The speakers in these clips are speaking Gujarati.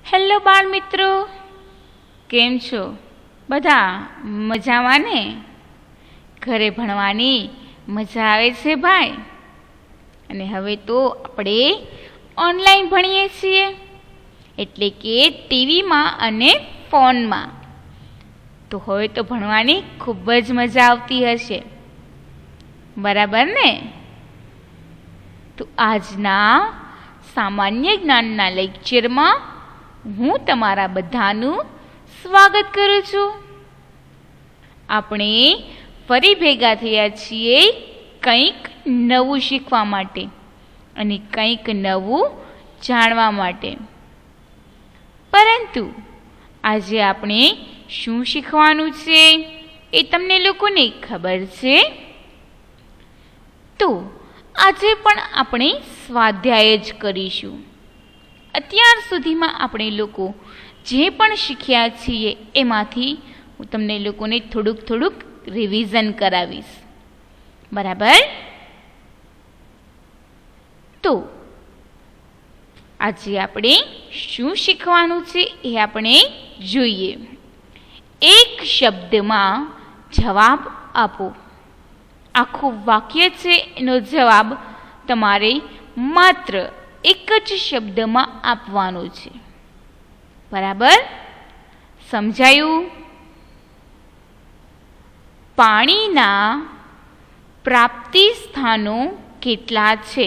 હેલો બાળ મિત્રો, કેમ છો? બધા મજામાં ને? ઘરે ભણવાની મજા આવે છે ભાઈ? અને હવે તો આપણે ઓનલાઈન ભણીએ છીએ, એટલે કે ટીવીમાં અને ફોનમાં. તો હવે તો ભણવાની ખૂબ જ મજા આવતી હશે, બરાબર ને? તો આજના સામાન્ય જ્ઞાનના લેક્ચરમાં હું તમારા બધાનું સ્વાગત કરું છું. આપણે ફરી ભેગા થયા છીએ કંઈક નવું શીખવા માટે અને કંઈક નવું જાણવા માટે. પરંતુ આજે આપણે શું શીખવાનું છે એ તમને લોકોને ખબર છે? તો આજે પણ આપણે સ્વાધ્યાય જ કરીશું. અત્યાર સુધીમાં આપણે લોકો જે પણ શીખ્યા છીએ એમાંથી હું તમને લોકોને થોડુંક રિવિઝન કરાવીશ, બરાબર? તો આજે આપણે શું શીખવાનું છે એ આપણે જોઈએ. એક શબ્દમાં જવાબ આપો. આખું વાક્ય છે, એનો જવાબ તમારે માત્ર એક જ શબ્દમાં આપવાનો છે, બરાબર? સમજાયું? પાણીના પ્રાપ્તિ સ્થાનો કેટલા છે?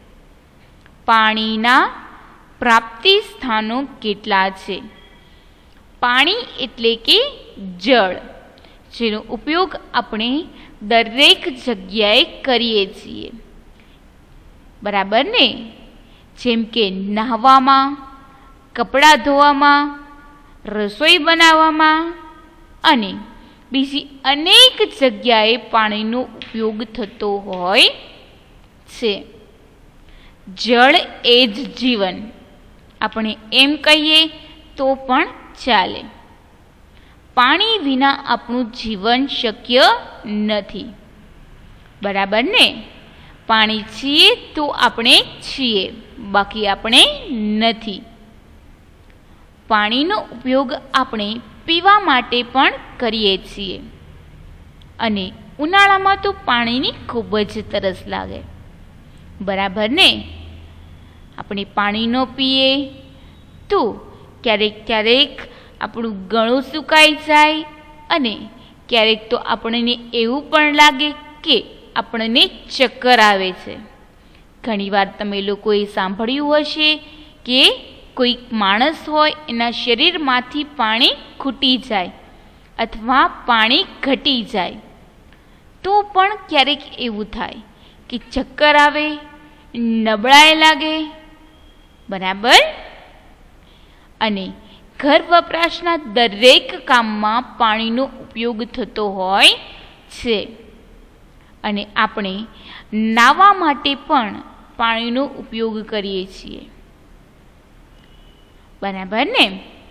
પાણીના પ્રાપ્તિ સ્થાનો કેટલા છે? પાણી એટલે કે જળ, જેનો ઉપયોગ આપણે દરેક જગ્યાએ કરીએ છીએ, બરાબર ને? જેમ કે નહાવામાં, કપડાં ધોવામાં, રસોઈ બનાવવામાં અને બીજી અનેક જગ્યાએ પાણીનો ઉપયોગ થતો હોય છે. જળ એ જ જીવન, આપણે એમ કહીએ તો પણ ચાલે. પાણી વિના આપણું જીવન શક્ય નથી, બરાબર ને? પાણી છીએ તો આપણે છીએ, બાકી આપણે નથી. પાણીનો ઉપયોગ આપણે પીવા માટે પણ કરીએ છીએ, અને ઉનાળામાં તો પાણીની ખૂબ જ તરસ લાગે, બરાબર ને? આપણે પાણી ન પીએ તો ક્યારેક આપણું ગળું સુકાઈ જાય, અને ક્યારેક તો આપણને એવું પણ લાગે કે આપણને ચક્કર આવે છે. ઘણીવાર તમે લોકોએ સાંભળ્યું હશે કે કોઈક માણસ હોય, એના શરીરમાંથી પાણી ખૂટી જાય અથવા પાણી ઘટી જાય તો પણ ક્યારેક એવું થાય કે ચક્કર આવે, નબળાઈ લાગે, બરાબર? અને ઘર વપરાશના દરેક કામમાં પાણીનો ઉપયોગ થતો હોય છે, અને આપણે નાહવા માટે પણ પાણીનો ઉપયોગ કરીએ છીએ, બરાબર ને?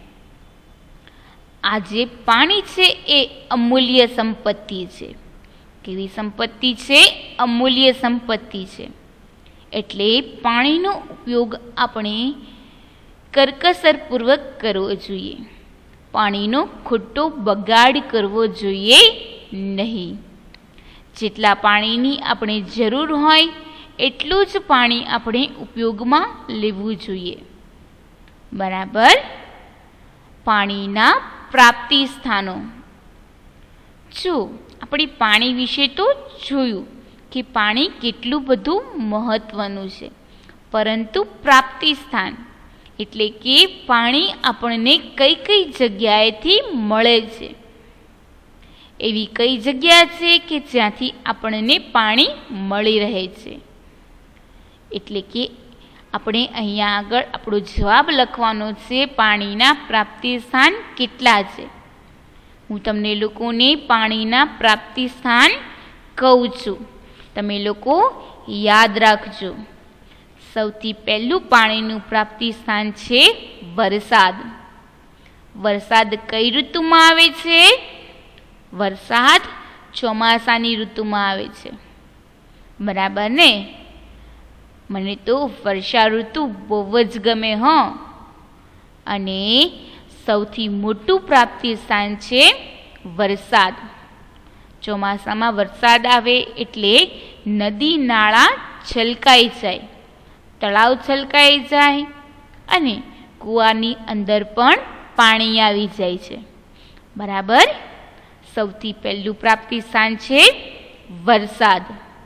આજે પાણી છે એ અમૂલ્ય સંપત્તિ છે. કેવી સંપત્તિ છે? અમૂલ્ય સંપત્તિ છે. એટલે પાણીનો ઉપયોગ આપણે કરકસરપૂર્વક કરવો જોઈએ. પાણીનો ખોટો બગાડ કરવો જોઈએ નહીં. જેટલા પાણીની આપણે જરૂર હોય એટલું જ પાણી આપણે ઉપયોગમાં લેવું જોઈએ, બરાબર? પાણીના પ્રાપ્તિ સ્થાનો. જો આપણે પાણી વિશે તો જોયું કે પાણી કેટલું બધું મહત્વનું છે, પરંતુ પ્રાપ્તિ સ્થાન એટલે કે પાણી આપણને કઈ જગ્યાએથી મળે છે. એવી કઈ જગ્યા છે કે જ્યાંથી આપણને પાણી મળી રહે છે? એટલે કે આપણે અહીંયા આગળ આપણો જવાબ લખવાનો છે, પાણીના પ્રાપ્તિ સ્થાન કેટલા છે. હું તમને લોકોને પાણીના પ્રાપ્તિ સ્થાન કહું છું, તમે લોકો યાદ રાખજો. સૌથી પહેલું પાણીનું પ્રાપ્તિ સ્થાન છે વરસાદ. વરસાદ કઈ ઋતુમાં આવે છે? વરસાદ ચોમાસાની ઋતુમાં આવે છે, બરાબર ને? મને તો વર્ષા ઋતુ બહુ જ ગમે. અને સૌથી મોટું પ્રાપ્તિ સ્થાન છે વરસાદ. ચોમાસામાં વરસાદ આવે એટલે નદી નાળા છલકાઈ જાય, તળાવ છલકાઈ જાય અને કૂવાની અંદર પણ પાણી આવી જાય છે. બરાબર. સૌથી પહેલું પ્રાપ્તિ સ્થાન છે વરસાદ.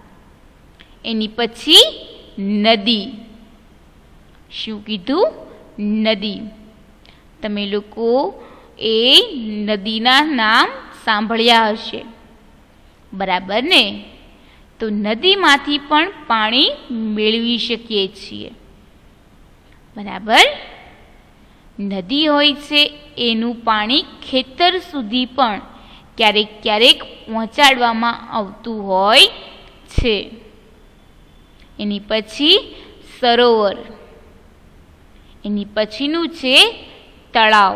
એની પછી નદી. શું કીધું? નદી. તમે લોકો એ નદીના નામ સાંભળ્યા હશે, બરાબર ને? તો નદીમાંથી પણ પાણી મેળવી શકીએ છીએ, બરાબર. નદી હોય છે એનું પાણી ખેતર સુધી પણ ક્યારેક ક્યારેક પહોંચાડવામાં આવતું હોય છે. એની પછી સરોવર. એની પછીનું છે તળાવ.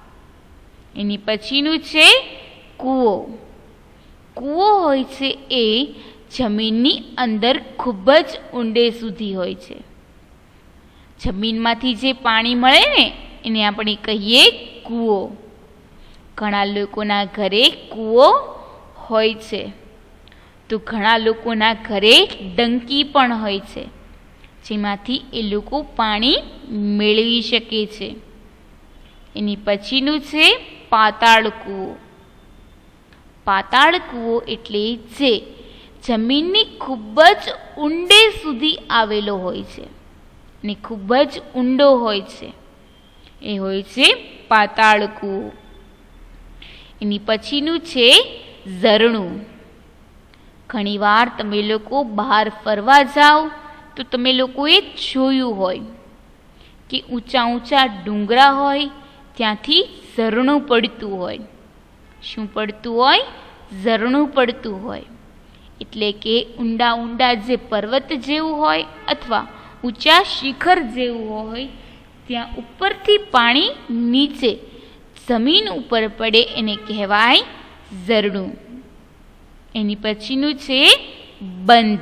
એની પછીનું છે કૂવો. કૂવો હોય છે એ જમીનની અંદર ખૂબ જ ઊંડે સુધી હોય છે. જમીનમાંથી જે પાણી મળે ને એને આપણે કહીએ કૂવો. ઘણા લોકોના ઘરે કૂવો હોય છે, તો ઘણા લોકોના ઘરે ડંકી પણ હોય છે, જેમાંથી એ લોકો પાણી મેળવી શકે છે. એની પછીનું છે પાતાળ કૂવો. પાતાળ કૂવો એટલે જે જમીનની ખૂબ જ ઊંડે સુધી આવેલો હોય છે અને ખૂબ જ ઊંડો હોય છે, એ હોય છે પાતાળ કૂવો. એની પછીનું છે ઝરણું. ઘણીવાર તમે લોકો બહાર ફરવા જાઓ તો તમે લોકોએ જોયું હોય કે ઊંચા ઊંચા ડુંગરા હોય, ત્યાંથી ઝરણું પડતું હોય. શું પડતું હોય? ઝરણું પડતું હોય. એટલે કે ઊંડા ઊંડા જે પર્વત જેવું હોય અથવા ઊંચા શિખર જેવું હોય, ત્યાં ઉપરથી પાણી નીચે જમીન ઉપર પડે એને કહેવાય ઝરણું. એની પછીનું છે બંધ.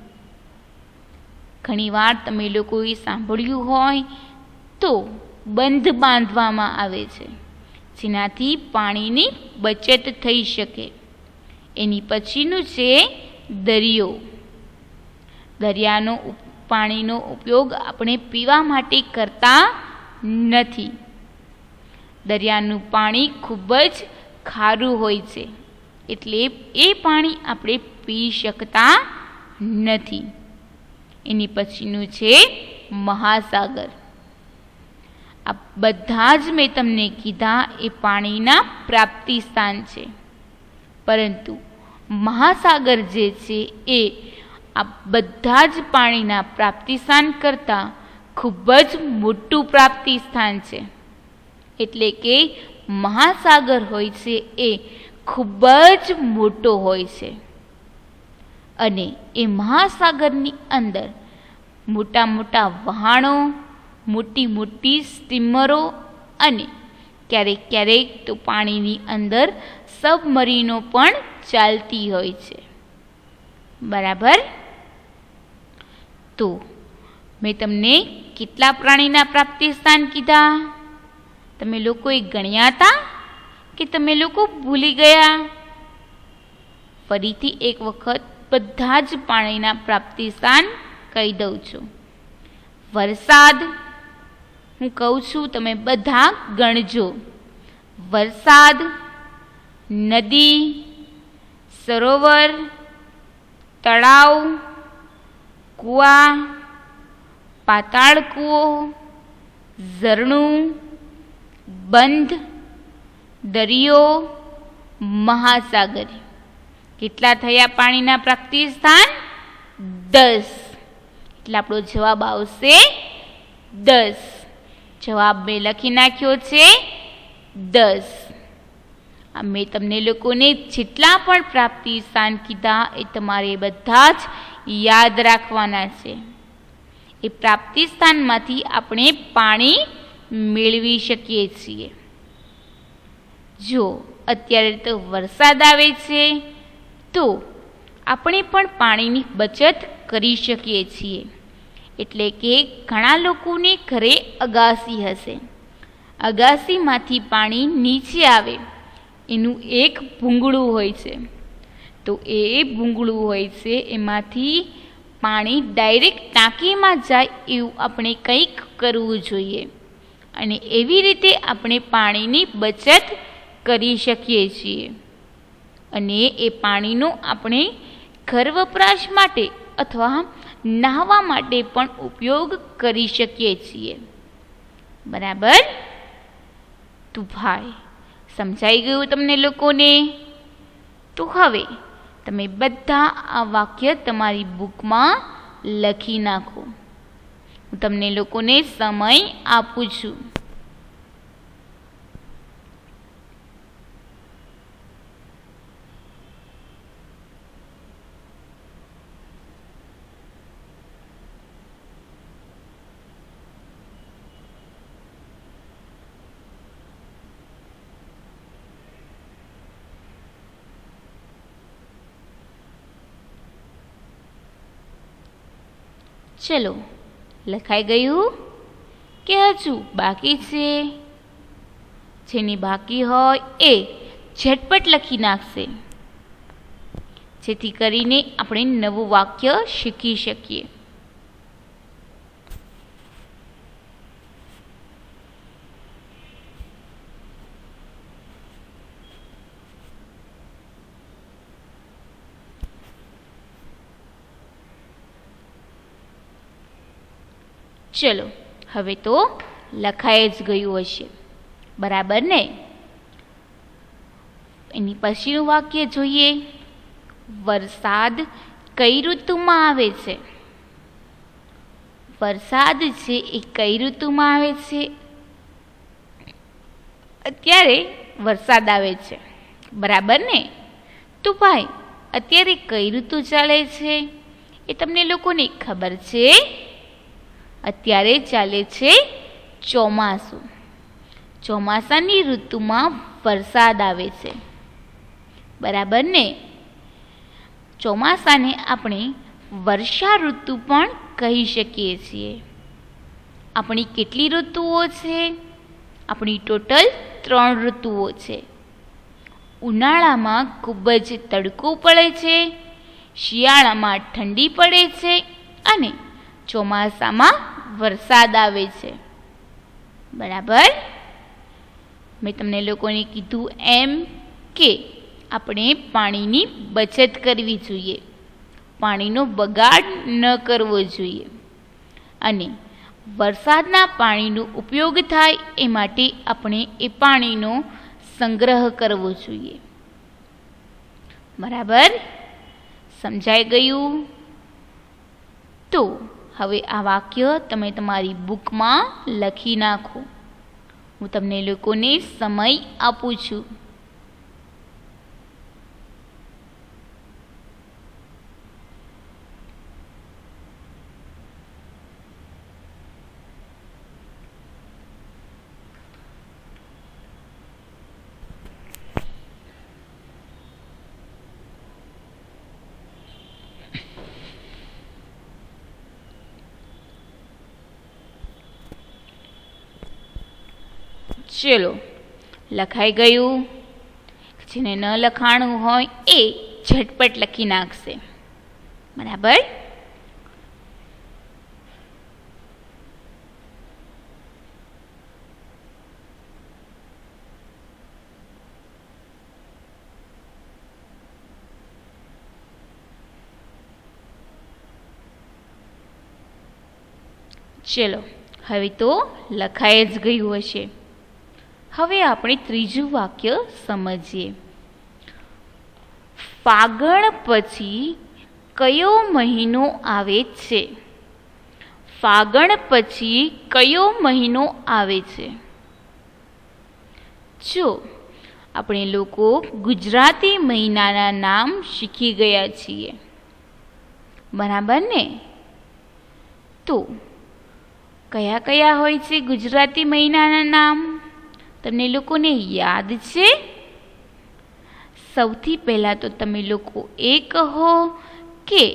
ઘણીવાર તમે લોકોએ સાંભળ્યું હોય તો બંધ બાંધવામાં આવે છે, જેનાથી પાણીની બચત થઈ શકે. એની પછીનું છે દરિયો. દરિયાનો પાણીનો ઉપયોગ આપણે પીવા માટે કરતા નથી. દરિયાનું પાણી ખૂબ જ ખારું હોય છે, એટલે એ પાણી આપણે પી શકતા નથી. એની પછીનું છે મહાસાગર. આ બધા જ મેં તમને કીધા એ પાણીના પ્રાપ્તિ સ્થાન છે, પરંતુ મહાસાગર જે છે એ આ બધા જ પાણીના પ્રાપ્તિ સ્થાન કરતાં ખૂબ જ મોટું પ્રાપ્તિ સ્થાન છે. એટલે કે મહાસાગર હોય છે એ ખૂબ જ મોટો હોય છે અને એ મહાસાગરની અંદર મોટા મોટા વહાણો, મોટી મોટી સ્ટીમરો અને ક્યારેક ક્યારેક તો પાણીની અંદર સબમરીનો પણ ચાલતી હોય છે, બરાબર. તો મેં તમને કેટલા પ્રાણીના પ્રાપ્તિ સ્થાન કીધા? તમે લોકોએ ગણ્યા હતા કે તમે લોકો ભૂલી ગયા? ફરીથી એક વખત બધા જ પાણીના પ્રાપ્તિ સ્થાન કહી દઉં છું. વરસાદ, હું કહું છું તમે બધા ગણજો. વરસાદ, નદી, સરોવર, તળાવ, કૂવા, પાતાળ કૂવો, ઝરણું, બંધ, દરિયો, મહાસાગર. કેટલા થયા પાણીના પ્રાપ્તિ સ્થાન? 10. એટલે આપણો જવાબ આવશે 10. જવાબ મેં લખી નાખ્યો છે 10. મેં તમને લોકોને જેટલા પણ પ્રાપ્તિ સ્થાન કીધા એ તમારે બધા જ યાદ રાખવાના છે. એ પ્રાપ્તિ સ્થાનમાંથી આપણે પાણી મેળવી શકીએ છીએ. જો અત્યારે તો વરસાદ આવે છે તો આપણે પણ પાણીની બચત કરી શકીએ છીએ. એટલે કે ઘણા લોકોને ઘરે અગાસી હશે અગાસીમાંથી પાણી નીચે આવે એનું એક ભૂંગળું હોય છે. તો એ ભૂંગળું હોય છે એમાંથી પાણી ડાયરેક્ટ ટાંકીમાં જાય એવું આપણે કંઈક કરવું જોઈએ. અને એવી રીતે આપણે પાણીની બચત કરી શકીએ છીએ. અને એ પાણીનો આપણે ઘર વપરાશ માટે અથવા નહાવા માટે પણ ઉપયોગ કરી શકીએ છીએ. બરાબર? તો ભાઈ સમજાઈ ગયું તમને લોકોને? તો હવે તમે બધા આ વાક્ય તમારી બુકમાં લખી નાખો. હું તમને લોકોને સમય આપું છું. ચલો, લખાઈ ગયું કે હજુ બાકી છે? જેની બાકી હોય એ ઝટપટ લખી નાખશે, જેથી કરીને આપણે નવું વાક્ય શીખી શકીએ. ચલો, હવે તો લખાઈ જ ગયું હશે. બરાબર ને? એની પછીનું વાક્ય જોઈએ. વરસાદ કઈ ઋતુમાં આવે છે? વરસાદ છે એ કઈ ઋતુમાં આવે છે? અત્યારે વરસાદ આવે છે. બરાબર ને? તો ભાઈ અત્યારે કઈ ઋતુ ચાલે છે એ તમને લોકોને ખબર છે? અત્યારે ચાલે છે ચોમાસું. ચોમાસાની ઋતુમાં વરસાદ આવે છે. બરાબર ને? ચોમાસાને આપણે વર્ષા ઋતુ પણ કહી શકીએ છીએ. આપણી કેટલી ઋતુઓ છે? આપણી ટોટલ 3 ઋતુઓ છે. ઉનાળામાં ખૂબ જ તડકો પડે છે, શિયાળામાં ઠંડી પડે છે અને ચોમાસામાં વરસાદ આવે છે. બરાબર? મેં તમને લોકોને કીધું એમ કે આપણે પાણીની બચત કરવી જોઈએ, પાણીનો બગાડ ન કરવો જોઈએ અને વરસાદના પાણીનો ઉપયોગ થાય એ માટે આપણે એ પાણીનો સંગ્રહ કરવો જોઈએ. બરાબર? સમજાઈ ગયું? તો હવે આ વાક્ય તમે તમારી બુકમાં લખી નાખો. હું તમને લોકોને સમય આપું છું. ચલો, લખાઈ ગયું? જેને ન લખાણું હોય એ ઝટપટ લખી નાખશે. બરાબર? ચલો, હવે તો લખાઈ જ ગયું હશે. હવે આપણે ત્રીજું વાક્ય સમજીએ. ફાગણ પછી કયો મહિનો આવે છે? ફાગણ પછી કયો મહિનો આવે છે? જો આપણે લોકો ગુજરાતી મહિનાના નામ શીખી ગયા છીએ. બરાબર ને? તો કયા કયા હોય છે ગુજરાતી મહિનાના નામ? તમને લોકોને યાદ છે? સૌથી પહેલાં તો તમે લોકો એ કહો કે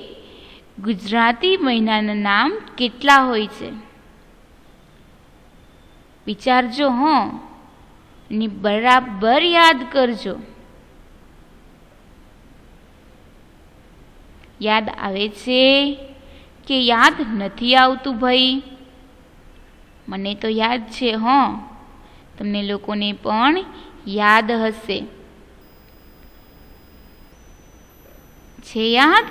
ગુજરાતી મહિનાના નામ કેટલા હોય છે? વિચારજો હં, ને બરાબર યાદ કરજો. યાદ આવે છે કે યાદ નથી આવતું ભાઈ? મને તો યાદ છે હં, તમને લોકોને પણ યાદ હશે. છે યાદ?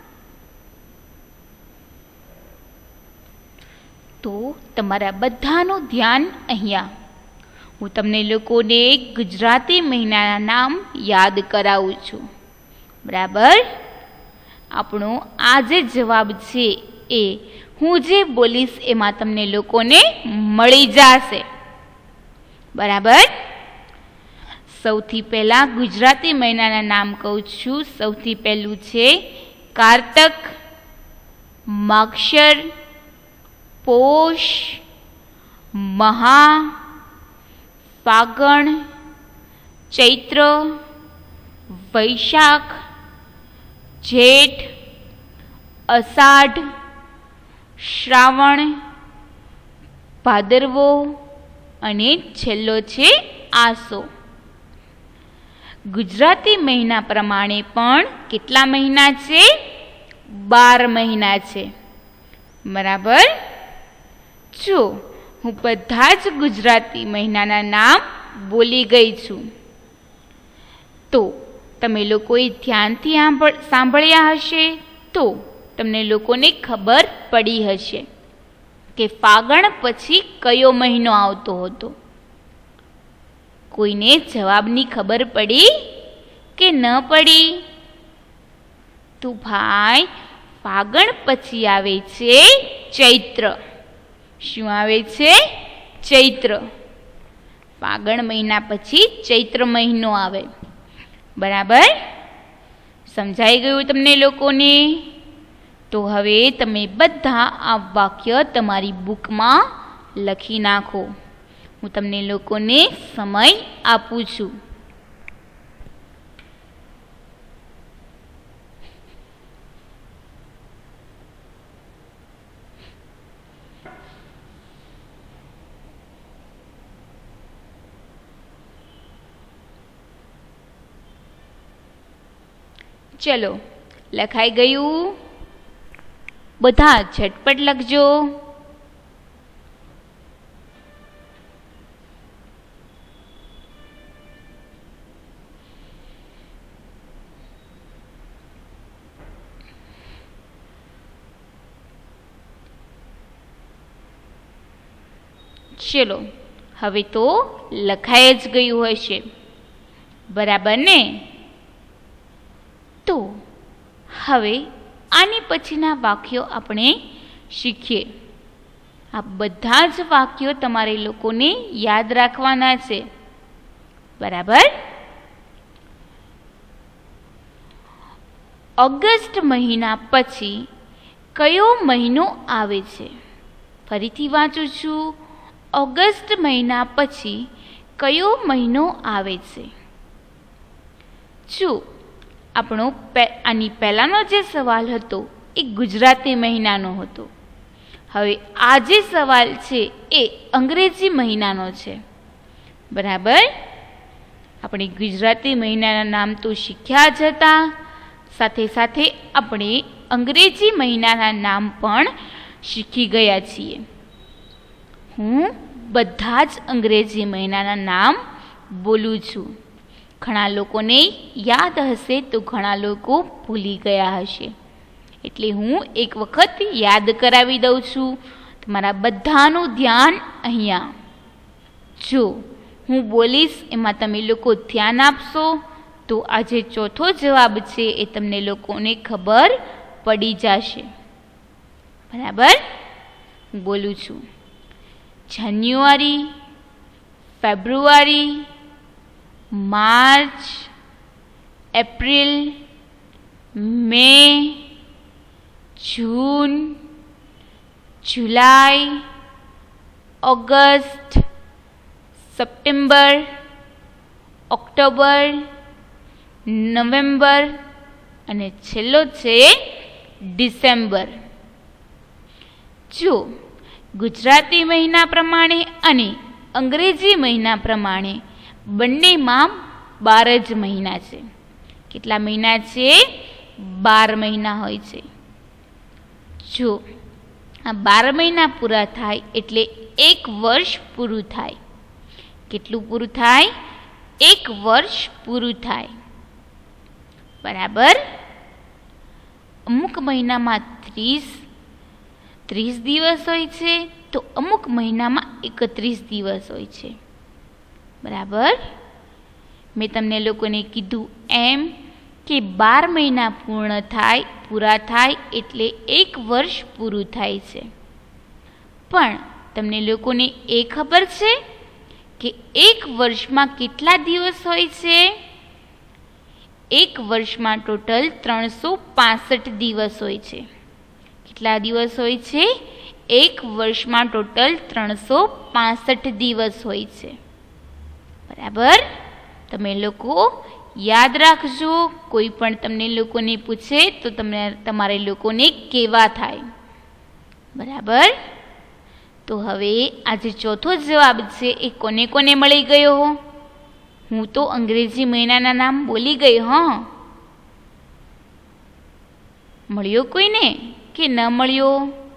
તો તમારા બધાનું ધ્યાન અહીંયા. હું તમને લોકોને ગુજરાતી મહિનાના નામ યાદ કરાવું છું. બરાબર? આપણો આ જે જવાબ છે એ હું જે બોલીશ એમાં તમને લોકોને મળી જશે. બરાબર? સૌથી પહેલાં ગુજરાતી મહિનાના નામ કહું છું. સૌથી પહેલું છે કારતક, માગશર, પોષ, મહા, ફાગણ, ચૈત્ર, વૈશાખ, જેઠ, અષાઢ, શ્રાવણ, ભાદરવો અને છેલ્લો છે આસો. ગુજરાતી મહિના પ્રમાણે પણ કેટલા મહિના છે? 12 મહિના છે. બરાબર? જો હું બધા જ ગુજરાતી મહિનાના નામ બોલી ગઈ છું, તો તમે લોકોએ ધ્યાનથી સાંભળ્યા હશે તો તમને લોકોને ખબર પડી હશે કે ફાગણ પછી કયો મહિનો આવતો હતો. કોઈને જવાબની ખબર પડી કે ન પડી? તો ભાઈ ફાગણ પછી આવે છે ચૈત્ર. શું આવે છે? ચૈત્ર. ફાગણ મહિના પછી ચૈત્ર મહિનો આવે. બરાબર? સમજાઈ ગયું તમને લોકોને? તો હવે તમે બધા આ વાક્ય તમારી બુકમાં લખી નાખો. હું તમને લોકોને સમય આપું છું. ચલો, લખાઈ ગયું? બધા ઝટપટ લખજો. ચલો, હવે તો લખાઈ જ ગયું હશે. બરાબર ને? તો હવે આની પછીના વાક્યો આપણે શીખીએ. આ બધા જ વાક્યો તમારે લોકોને યાદ રાખવાના છે. બરાબર? ઓગસ્ટ મહિના પછી કયો મહિનો આવે છે? ફરીથી વાંચું છું. ઓગસ્ટ મહિના પછી કયો મહિનો આવે છે? જો આપણો આની પહેલાંનો જે સવાલ હતો એ ગુજરાતી મહિનાનો હતો. હવે આ જે સવાલ છે એ અંગ્રેજી મહિનાનો છે. બરાબર? આપણે ગુજરાતી મહિનાના નામ તો શીખ્યા જ હતા, સાથે સાથે આપણે અંગ્રેજી મહિનાના નામ પણ શીખી ગયા છીએ. હું બધા જ અંગ્રેજી મહિનાના નામ બોલું છું. ઘણા લોકોને યાદ હશે તો ઘણા લોકો ભૂલી ગયા હશે, એટલે હું એક વખત યાદ કરાવી દઉં છું. તમારા બધાનું ધ્યાન અહીંયા. જો હું બોલીશ એમાં તમે લોકો ધ્યાન આપશો તો આ જે ચોથો જવાબ છે એ તમને લોકોને ખબર પડી જશે. બરાબર? હું બોલું છું. જાન્યુઆરી, ફેબ્રુઆરી, માર્ચ, એપ્રિલ, મે, જૂન, જુલાઈ, ઓગસ્ટ, સપ્ટેમ્બર, ઓક્ટોબર, નવેમ્બર અને છેલ્લો છે ડિસેમ્બર. જો ગુજરાતી મહિના પ્રમાણે અને અંગ્રેજી મહિના પ્રમાણે બંનેમાં 12 જ મહિના છે. કેટલા મહિના છે? 12 મહિના હોય છે. જો આ 12 મહિના પૂરા થાય એટલે 1 વર્ષ પૂરું થાય. કેટલું પૂરું થાય? 1 વર્ષ પૂરું થાય. બરાબર. અમુક મહિનામાં 30 દિવસ હોય છે, તો અમુક મહિનામાં 31 દિવસ હોય છે. બરાબર. મેં તમને લોકોને કીધું એમ કે 12 મહિના પૂરા થાય એટલે 1 વર્ષ પૂરું થાય છે. પણ તમને લોકોને એ ખબર છે કે 1 વર્ષમાં કેટલા દિવસ હોય છે? 1 વર્ષમાં ટોટલ 365 દિવસ હોય છે. કેટલા દિવસ હોય છે? 1 વર્ષમાં ટોટલ 365 દિવસ હોય છે. બરાબર. તમે લોકો યાદ રાખજો. કોઈ પણ તમને લોકોને પૂછે તો તમારે લોકોને કેવા થાય. બરાબર. તો હવે આજે ચોથો જવાબ છે એ કોને કોને મળી ગયો? હું તો અંગ્રેજી મહિનાના નામ બોલી ગઈ. મળ્યો કોઈને કે ન મળ્યો?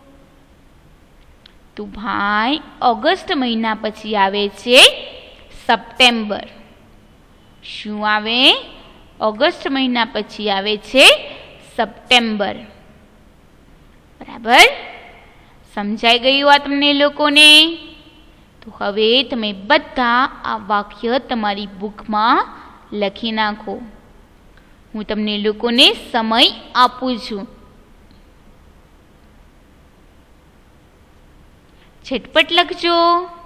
તો ભાઈ ઓગસ્ટ મહિના પછી આવે છે સપ્ટેમ્બર. શું આવે? ઓગસ્ટ મહિના પછી આવે છે સપ્ટેમ્બર. બરાબર. સમજાઈ ગયું આ તમને લોકોને? તો હવે તમે બધા આ વાક્ય તમારી બુકમાં લખી નાખો. હું તમને લોકોને સમય આપું છું. ઝટપટ લખજો.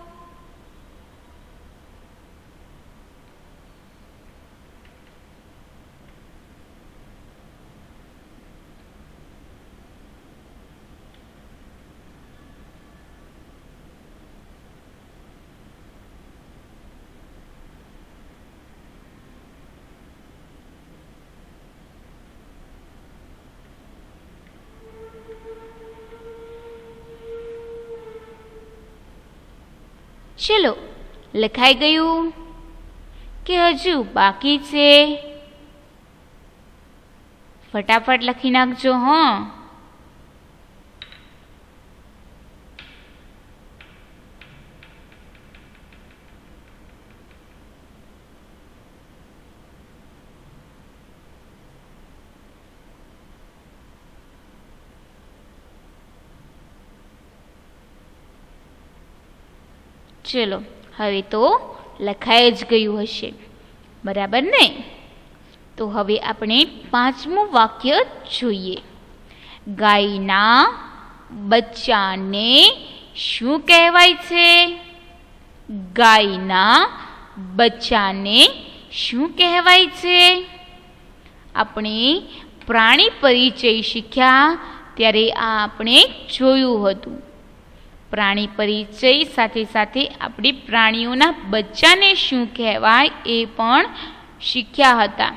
ચલો, લખાઈ ગયું કે હજુ બાકી છે? ફટાફટ લખી નાખજો. ચલો, હવે તો લખાઈ જ ગયું હશે. બરાબર ને? તો હવે આપણે 5મું વાક્ય જોઈએ. ગાયના બચ્ચાને શું કહેવાય છે? ગાયના બચ્ચાને શું કહેવાય છે? આપણે પ્રાણી પરિચય શીખ્યા ત્યારે આ આપણે જોયું હતું. પ્રાણી પરિચય સાથે સાથે આપણે પ્રાણીઓના બચ્ચાને શું કહેવાય એ પણ શીખ્યા હતા.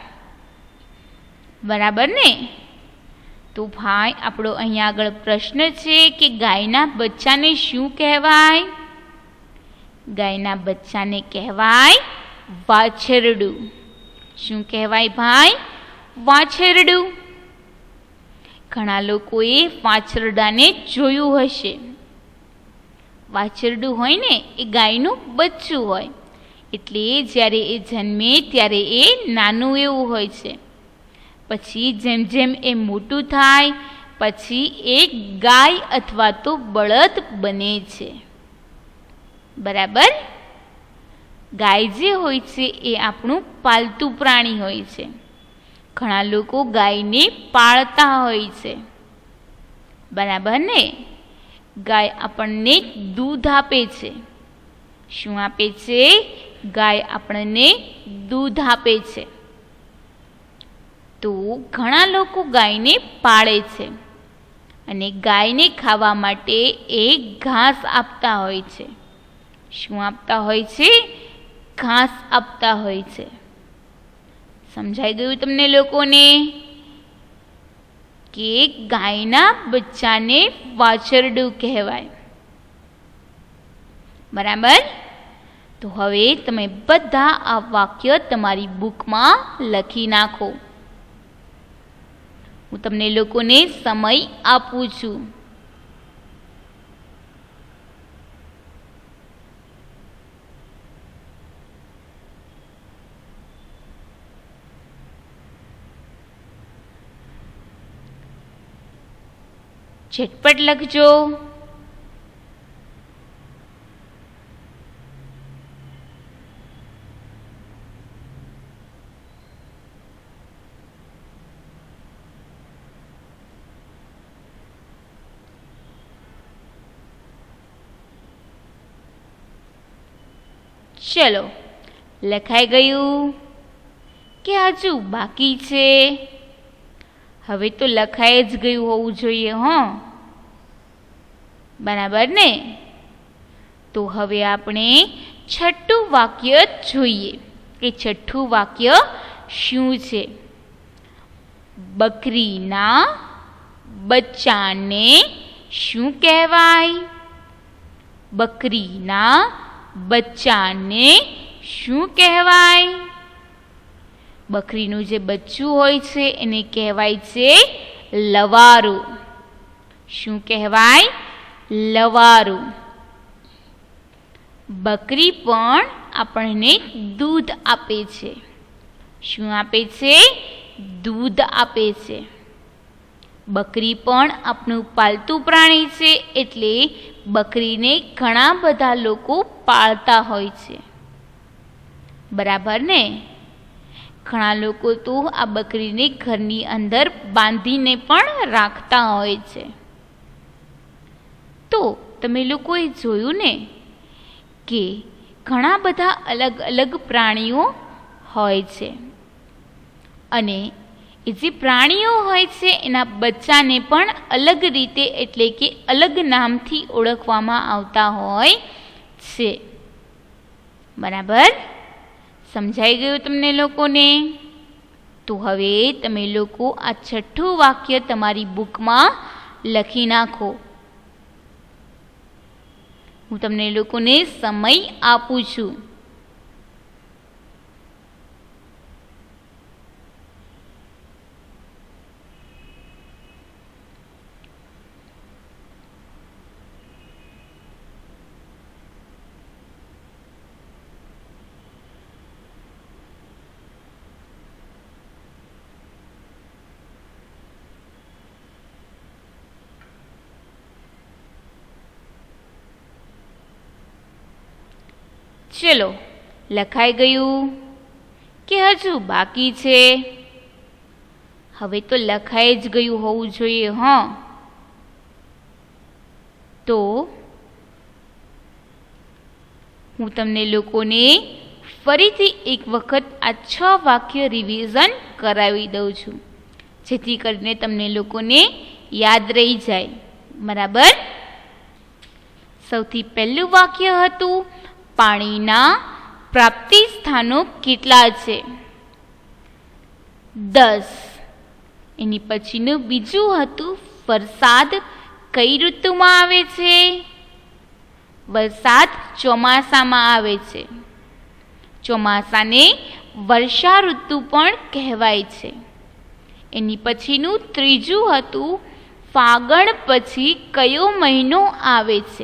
બરાબર ને? તો ભાઈ આપણો અહીંયા આગળ પ્રશ્ન છે કે ગાયના બચ્ચાને શું કહેવાય? ગાયના બચ્ચાને કહેવાય વાછરડું. શું કહેવાય ભાઈ? વાછરડું. ઘણા લોકોએ વાછરડાને જોયું હશે. વાછરડું હોય ને એ ગાયનું બચ્ચું હોય. એટલે જ્યારે એ જન્મે ત્યારે એ નાનું એવું હોય છે. પછી જેમ જેમ એ મોટું થાય પછી એ ગાય અથવા તો બળદ બને છે. બરાબર? ગાય જે હોય છે એ આપણું પાલતુ પ્રાણી હોય છે. ઘણા લોકો ગાયને પાળતા હોય છે. બરાબર ને? ગાય આપણને દૂધ આપે છે. શું આપે છે? ગાય આપણને દૂધ આપે છે. તો ઘણા લોકો ગાયને પાળે છે અને ગાયને ખાવા માટે એ ઘાસ આપતા હોય છે. શું આપતા હોય છે? ઘાસ આપતા હોય છે. સમજાઈ ગયું તમને લોકોને કે ગાયના બચ્ચાને વાછરડું કહેવાય? બરાબર? તો હવે તમે બધા આ વાક્ય તમારી બુકમાં લખી નાખો. હું તમને લોકોને સમય આપું છું. ઝટપટ લખજો. ચલો, લખાઈ ગયું કે હજુ બાકી છે? હવે તો લખાઈ જ ગયું હોવું જોઈએ. બરાબર ને? તો હવે આપણે છઠ્ઠું વાક્ય જોઈએ કે છઠ્ઠું વાક્ય શું છે. બકરીના બચ્ચાને શું કહેવાય? બકરીના બચ્ચાને શું કહેવાય? બકરીનું જે બચ્ચું હોય છે એને કહેવાય છે લવારું. શું કહેવાય? લવારું. બકરી પણ આપણને દૂધ આપે છે. શું આપે છે? દૂધ આપે છે. બકરી પણ આપણું પાલતું પ્રાણી છે, એટલે બકરીને ઘણા બધા લોકો પાળતા હોય છે. બરાબર ને? ઘણા લોકો તો આ બકરીને ઘરની અંદર બાંધીને પણ રાખતા હોય છે. તો તમે લોકોએ જોયું ને કે ઘણા બધા અલગ અલગ પ્રાણીઓ હોય છે, અને એ જે પ્રાણીઓ હોય છે એના બચ્ચાને પણ અલગ રીતે એટલે કે અલગ નામથી ઓળખવામાં આવતા હોય છે. બરાબર? સમજાઈ ગયું તમને લોકોને? તો હવે તમે લોકો આ છઠ્ઠું વાક્ય તમારી બુકમાં લખી નાખો. હું તમને લોકોને સમય આપું છું. ચલો, લખાઈ ગયું કે હજુ બાકી છે? હવે તો લખાઈ જ ગયું હોવું જોઈએ. તો હું તમને લોકોને ફરીથી એક વખત આ 6 વાક્ય રિવિઝન કરાવી દઉં છું, જેથી કરીને તમને લોકોને યાદ રહી જાય. બરાબર? સૌથી પહેલું વાક્ય હતું પાણીના પ્રાપ્તિ સ્થાનો કેટલા છે? 10. એની પછીનું બીજું હતું વરસાદ કઈ ઋતુમાં આવે છે? વરસાદ ચોમાસામાં આવે છે. ચોમાસાને વર્ષા ઋતુ પણ કહેવાય છે. એની પછીનું ત્રીજું હતું ફાગણ પછી કયો મહિનો આવે છે?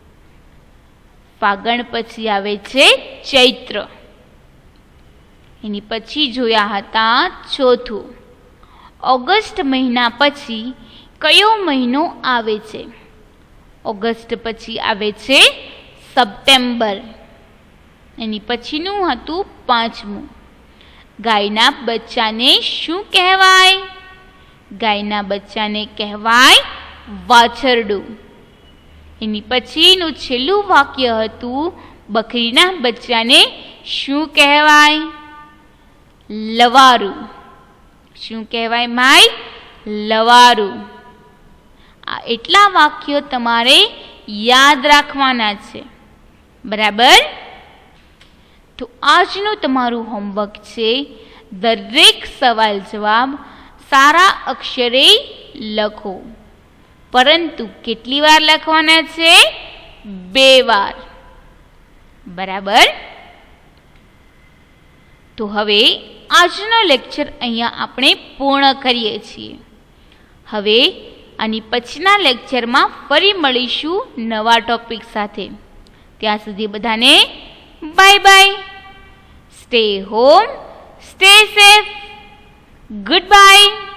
ફાગણ પછી આવે છે ચૈત્ર. એની પછી જોયા હતા ચોથું ઓગસ્ટ મહિના પછી કયો મહિનો આવે છે? ઓગસ્ટ પછી આવે છે સપ્ટેમ્બર. એની પછીનું હતું પાંચમું ગાયના બચ્ચાને શું કહેવાય? ગાયના બચ્ચાને કહેવાય વાછરડું. એની પછીનું છેલ્લું વાક્ય હતું બકરીના બચ્ચાને શું કહેવાય? લવારું. શું કહેવાય માય? લવારું. આ એટલા વાક્યો તમારે યાદ રાખવાના છે. બરાબર? તો આજનું તમારું હોમવર્ક છે દરેક સવાલ જવાબ સારા અક્ષરે લખો. પરંતુ કેટલી વાર લખવાના છે? 2 વાર. બરાબર. તો હવે આજનો લેક્ચર અહીંયા આપણે પૂર્ણ કરીએ છીએ. હવે આની પછીના લેક્ચરમાં ફરી મળીશું નવા ટોપિક સાથે. ત્યાં સુધી બધાને bye bye. Stay home, stay safe. Good bye.